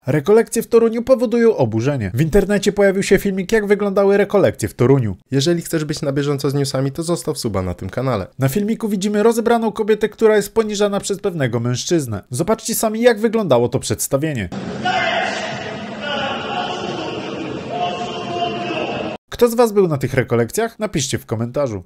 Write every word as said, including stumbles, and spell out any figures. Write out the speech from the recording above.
Rekolekcje w Toruniu powodują oburzenie. W internecie pojawił się filmik, jak wyglądały rekolekcje w Toruniu. Jeżeli chcesz być na bieżąco z newsami, to zostaw suba na tym kanale. Na filmiku widzimy rozebraną kobietę, która jest poniżana przez pewnego mężczyznę. Zobaczcie sami, jak wyglądało to przedstawienie. Kto z was był na tych rekolekcjach? Napiszcie w komentarzu.